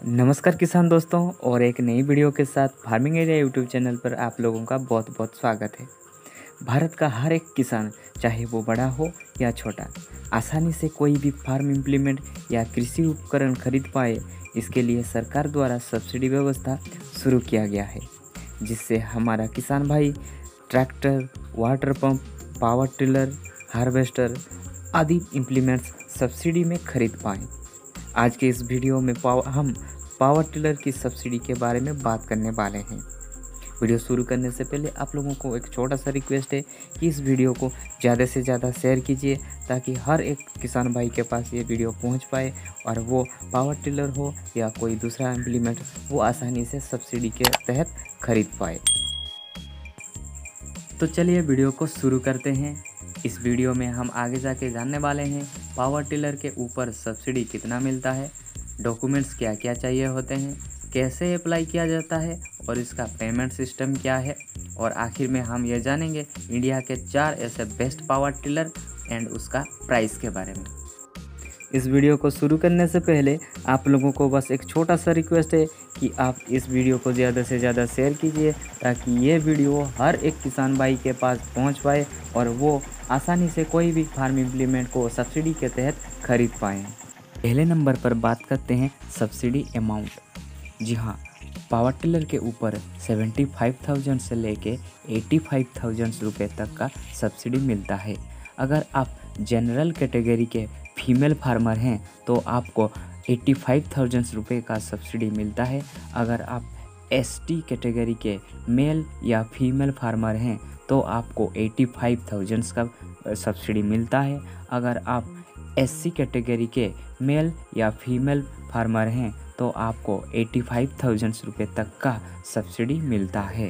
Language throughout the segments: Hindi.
नमस्कार किसान दोस्तों और एक नई वीडियो के साथ फार्मिंग एरिया यूट्यूब चैनल पर आप लोगों का बहुत बहुत स्वागत है। भारत का हर एक किसान चाहे वो बड़ा हो या छोटा आसानी से कोई भी फार्म इम्प्लीमेंट या कृषि उपकरण खरीद पाए, इसके लिए सरकार द्वारा सब्सिडी व्यवस्था शुरू किया गया है, जिससे हमारा किसान भाई tractor, water pump, power tiller, harvester आदि इम्प्लीमेंट्स सब्सिडी में खरीद पाएँ। आज के इस वीडियो में हम पावर टिलर की सब्सिडी के बारे में बात करने वाले हैं। वीडियो शुरू करने से पहले आप लोगों को एक छोटा सा रिक्वेस्ट है कि इस वीडियो को ज़्यादा से ज़्यादा शेयर कीजिए, ताकि हर एक किसान भाई के पास ये वीडियो पहुंच पाए और वो पावर टिलर हो या कोई दूसरा इम्प्लीमेंट वो आसानी से सब्सिडी के तहत खरीद पाए। तो चलिए वीडियो को शुरू करते हैं। इस वीडियो में हम आगे जाके जानने वाले हैं पावर टिलर के ऊपर सब्सिडी कितना मिलता है, डॉक्यूमेंट्स क्या क्या चाहिए होते हैं, कैसे अप्लाई किया जाता है और इसका पेमेंट सिस्टम क्या है, और आखिर में हम ये जानेंगे इंडिया के 4 ऐसे बेस्ट पावर टिलर एंड उसका प्राइस के बारे में। इस वीडियो को शुरू करने से पहले आप लोगों को बस एक छोटा सा रिक्वेस्ट है कि आप इस वीडियो को ज़्यादा से ज़्यादा शेयर कीजिए, ताकि ये वीडियो हर एक किसान भाई के पास पहुंच पाए और वो आसानी से कोई भी फार्म इम्प्लीमेंट को सब्सिडी के तहत खरीद पाएँ। पहले नंबर पर बात करते हैं सब्सिडी अमाउंट। जी हाँ, पावर टिलर के ऊपर 75,000 से लेके 85,000 रुपये तक का सब्सिडी मिलता है। अगर आप जनरल कैटेगरी के फीमेल फार्मर हैं तो आपको 85,000 रुपये का सब्सिडी मिलता है। अगर आप एसटी कैटेगरी के मेल या फीमेल फार्मर हैं तो आपको 85,000 का सब्सिडी मिलता है। अगर आप एससी कैटेगरी के मेल या फीमेल फार्मर हैं तो आपको 85,000 रुपये तक का सब्सिडी मिलता है।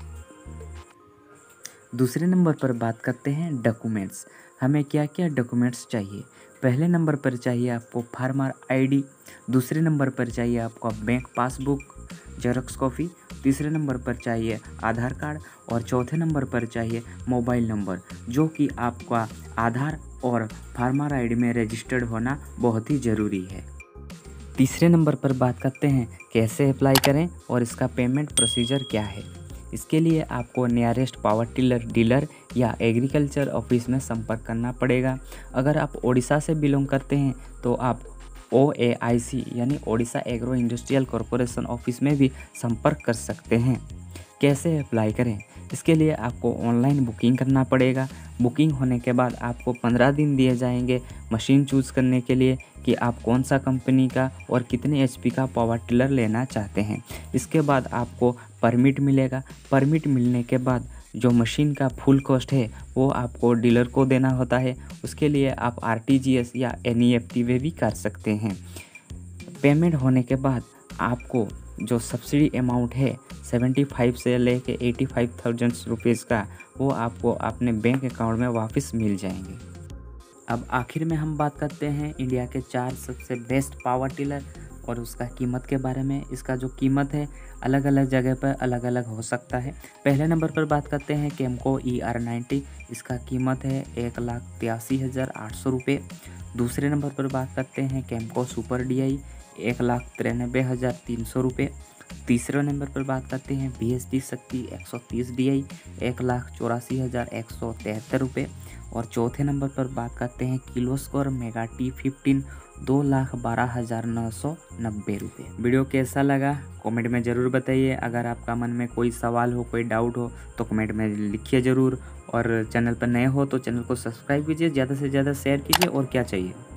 दूसरे नंबर पर बात करते हैं डॉक्यूमेंट्स। हमें क्या क्या डॉक्यूमेंट्स चाहिए। पहले नंबर पर चाहिए आपको फार्मर आईडी, दूसरे नंबर पर चाहिए आपको बैंक पासबुक जेरॉक्स कॉपी, तीसरे नंबर पर चाहिए आधार कार्ड और चौथे नंबर पर चाहिए मोबाइल नंबर, जो कि आपका आधार और फार्मर आईडी में रजिस्टर्ड होना बहुत ही ज़रूरी है। तीसरे नंबर पर बात करते हैं कैसे अप्लाई करें और इसका पेमेंट प्रोसीजर क्या है। इसके लिए आपको नियरेस्ट पावर टिलर डीलर या एग्रीकल्चर ऑफिस में संपर्क करना पड़ेगा। अगर आप ओडिशा से बिलोंग करते हैं तो आप OAIC यानी Odisha agro industrial corporation office में भी संपर्क कर सकते हैं। कैसे अप्लाई करें, इसके लिए आपको ऑनलाइन बुकिंग करना पड़ेगा। बुकिंग होने के बाद आपको 15 दिन दिए जाएंगे मशीन चूज़ करने के लिए कि आप कौन सा कंपनी का और कितने HP का पावर टिलर लेना चाहते हैं। इसके बाद आपको परमिट मिलेगा। परमिट मिलने के बाद जो मशीन का फुल कॉस्ट है वो आपको डीलर को देना होता है। उसके लिए आप RTGS या NEFT में भी कर सकते हैं। पेमेंट होने के बाद आपको जो सब्सिडी अमाउंट है 75 से लेके 85,000 रुपीज़ का, वो आपको अपने बैंक अकाउंट में वापस मिल जाएंगे। अब आखिर में हम बात करते हैं इंडिया के 4 सबसे बेस्ट पावर टिलर और उसका कीमत के बारे में। इसका जो कीमत है अलग अलग जगह पर अलग अलग हो सकता है। पहले नंबर पर बात करते हैं केमको ER90। इसका कीमत है 1,83,800 रुपये। दूसरे नंबर पर बात करते हैं केमको सुपर DI 1,93,300 रुपये। तीसरे नंबर पर बात करते हैं BHD शक्ति 130 DI 1,84,173 रुपये। और चौथे नंबर पर बात करते हैं किलोस्कोर मेगा T15 2,12,990 रुपये। वीडियो कैसा लगा कमेंट में ज़रूर बताइए। अगर आपका मन में कोई सवाल हो, कोई डाउट हो तो कमेंट में लिखिए ज़रूर। और चैनल पर नए हो तो चैनल को सब्सक्राइब कीजिए, ज़्यादा से ज़्यादा शेयर कीजिए। और क्या चाहिए।